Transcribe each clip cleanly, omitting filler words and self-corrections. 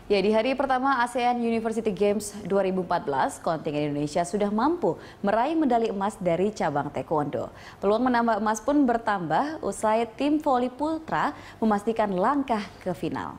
Ya, di hari pertama ASEAN University Games 2014, kontingen Indonesia sudah mampu meraih medali emas dari cabang taekwondo. Peluang menambah emas pun bertambah usai tim voli putra memastikan langkah ke final.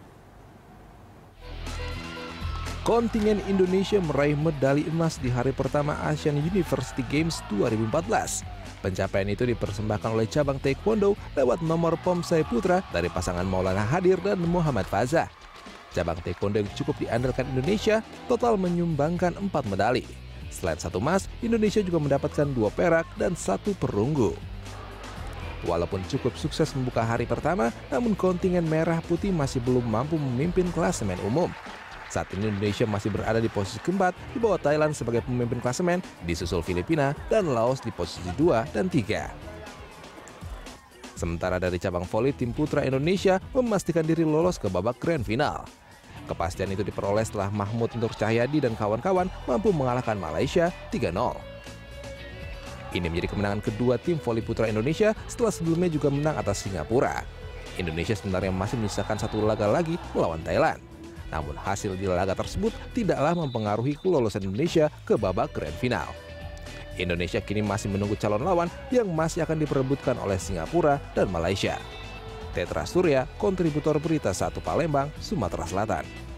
Kontingen Indonesia meraih medali emas di hari pertama ASEAN University Games 2014. Pencapaian itu dipersembahkan oleh cabang taekwondo lewat nomor pomsai putra dari pasangan Maulana Hadir dan Muhammad Fazah. Cabang taekwondo yang cukup diandalkan Indonesia total menyumbangkan 4 medali. Selain 1 emas, Indonesia juga mendapatkan 2 perak dan 1 perunggu. Walaupun cukup sukses membuka hari pertama, namun kontingen merah putih masih belum mampu memimpin klasemen umum. Saat ini Indonesia masih berada di posisi keempat di bawah Thailand sebagai pemimpin klasemen, disusul Filipina dan Laos di posisi 2 dan 3. Sementara dari cabang voli, tim putra Indonesia memastikan diri lolos ke babak grand final. Kepastian itu diperoleh setelah Mahmud Nur Cahyadi dan kawan-kawan mampu mengalahkan Malaysia 3-0. Ini menjadi kemenangan kedua tim voli putra Indonesia setelah sebelumnya juga menang atas Singapura. Indonesia sebenarnya masih menyisakan 1 laga lagi melawan Thailand. Namun hasil di laga tersebut tidaklah mempengaruhi kelolosan Indonesia ke babak grand final. Indonesia kini masih menunggu calon lawan yang masih akan diperebutkan oleh Singapura dan Malaysia. Tetra Surya, kontributor Berita 1 Palembang, Sumatera Selatan.